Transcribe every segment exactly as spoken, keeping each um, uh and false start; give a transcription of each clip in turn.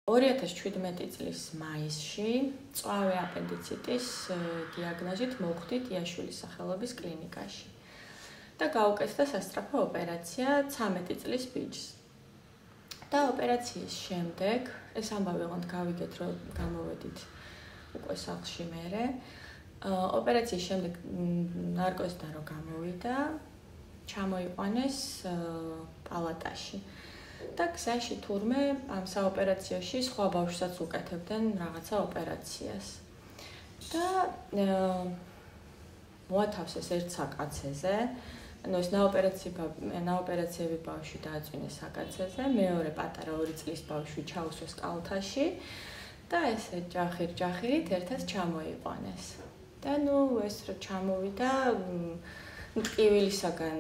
ორი ათას შვიდმეტი წლის მაისში მწვავე აპენდიციტის დიაგნოზით მოვხვდით იაშვილის სახელობის კლინიკაში და გაუკეთდა სასწრაფო ოპერაცია ცამეტი წლის ბიჭს. და ოპერაციის შემდეგ, ეს ამბავი ოღონდ გავიგეთ, რომ გამოვედით უკვე სახლში მერე. ოპერაციის შემდეგ ნარკოზიდან რომ გამოვიდა, ჩამოიყვანეს პალატაში. და გზაში თურმე ამ საოპერაციოში სხვა ბავშვსაც უკეთებდნენ რაღაცა ოპერაციას. და მოათავსეს ერთ საკაცეზე, ანუ ეს ნაოპერაციები ბავშვი დააწვინეს საკაცეზე, მეორე პატარა ორი წლის ბავშვი ჩაუსვეს კალთაში და ესე ჯახირ-ჯახირით ერთად ჩამოიყვანეს. და ნუ ეს რო ჩამოვიდა, ტკივილისაგან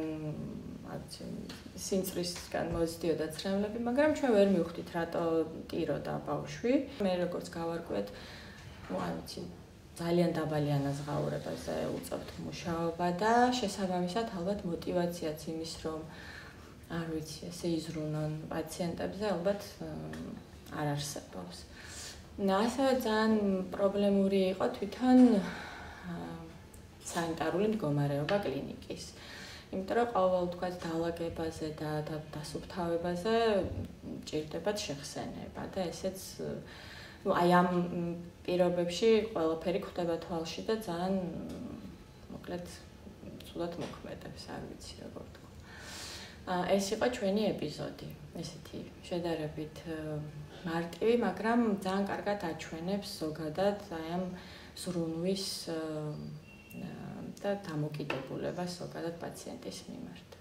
სინწრისგან მოზიდიოდა ცრემლები, მაგრამ ჩვენ ვერ მივხვდით, რატო ტიროდა ბავშვი. მე როგორც გავარკვიეთ, ну, არ ვიცი, ძალიან დაბალი ანაზღაურებაზე უწევთ მუშაობა და შესაბამისად ალბათ мотиваციაც იმის, რომ არ ვიცი, ესე იზრუნონ პაციენტებზე, ალბათ არ არსებობს. ასევე ძალიან პრობლემური იყო თვითონ სანიტარული მდგომარეობა კლინიკის. იმიტომ რომ ყოველდღიურად დაალაგებაზე და დასუფთავებაზე ჭირდებათ შეხსენება და ესეც ну აი ამ პირობებში ყველაფერი ხდება თვალში და ძალიან მოკლედ ცუდად მოქმედებს, არ ვიცი როგორ თქვა. ეს იყო ჩვენი ეპიზოდი, ესეთი შედარებით მარტივი, მაგრამ ძალიან კარგად აჩვენებს ზოგადად აი ამ ზრუნვის და დამოკიდებულებას ზოგადად პაციენტის მიმართ.